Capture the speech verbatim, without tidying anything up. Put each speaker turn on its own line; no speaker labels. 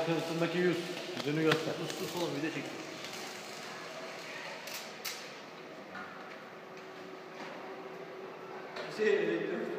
sırtındaki yüz. Yüzünü göster.
Sus sus oğlum bir de çek. Şey,